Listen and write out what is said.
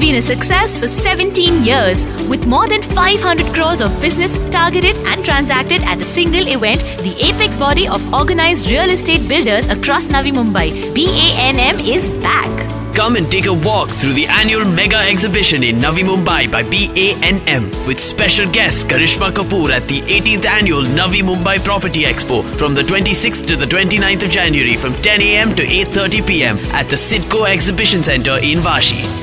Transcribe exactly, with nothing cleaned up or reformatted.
been a success for seventeen years. With more than five hundred crores of business targeted and transacted at a single event, the apex body of organized real estate builders across Navi Mumbai, B A N M, is back. Come and take a walk through the annual mega exhibition in Navi Mumbai by B A N M with special guest Karishma Kapoor at the eighteenth annual Navi Mumbai Property Expo from the twenty-sixth to the twenty-ninth of January from ten A M to eight thirty P M at the Sidco Exhibition Centre in Vashi.